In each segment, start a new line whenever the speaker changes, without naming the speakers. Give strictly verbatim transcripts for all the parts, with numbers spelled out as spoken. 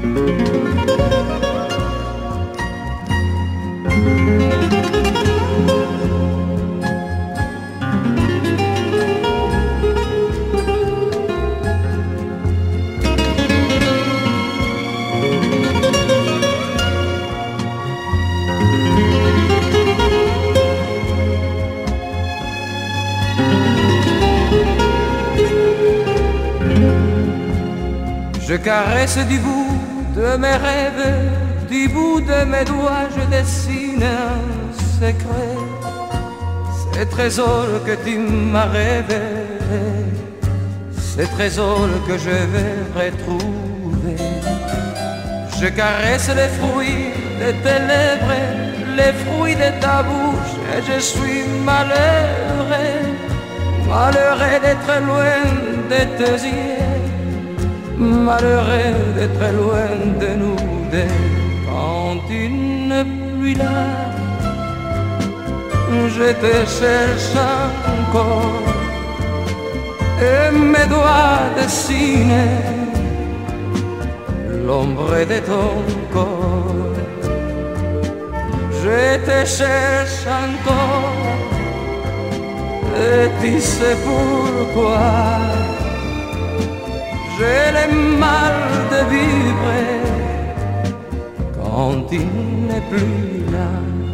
Je caresse du bout de mes rêves, du bout de mes doigts, je dessine un secret. Ces trésors que tu m'as révélés, ces trésors que je vais retrouver. Je caresse les fruits de tes lèvres, les fruits de ta bouche, et je suis malheureux, malheureux d'être loin de tes yeux, malheureux d'être loin de nous deux. Quand tu n'es plus là, je te cherche encore, et mes doigts dessinent l'ombre de ton corps. Je te cherche encore, et tu sais pourquoi. J'ai le mal de vivre quand tu n'es plus là.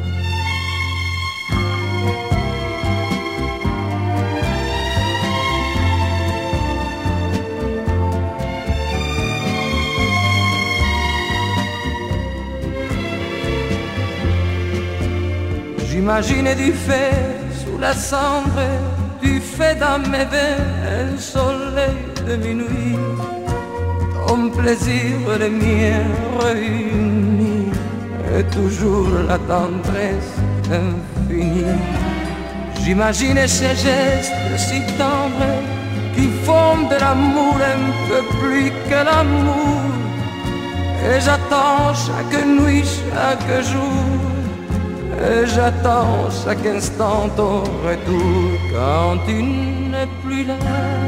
J'imagine du feu sous la cendre, du feu dans mes veins, un soleil de minuit, ton plaisir et le mien réunis, et toujours la tendresse infinie. J'imagine ces gestes si tendres qui font de l'amour un peu plus que l'amour, et j'attends chaque nuit, chaque jour, et j'attends chaque instant ton retour. Quand tu n'es plus là,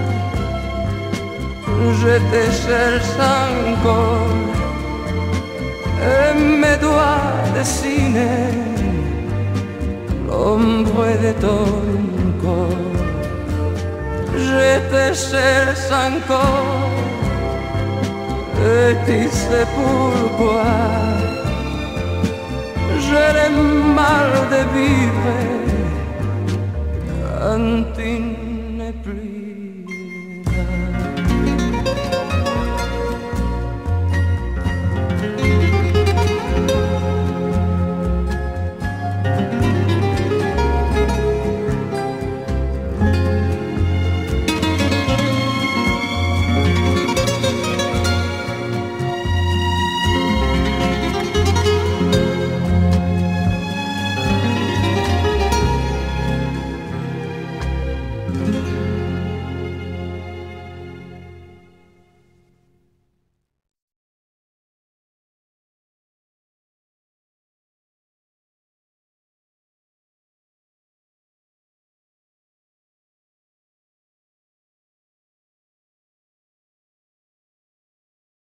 je te cherche encore, et mes doigts dessinent l'ombre de ton corps. Je te cherche encore, et tu sais pourquoi. J'ai le mal de vivre quand tu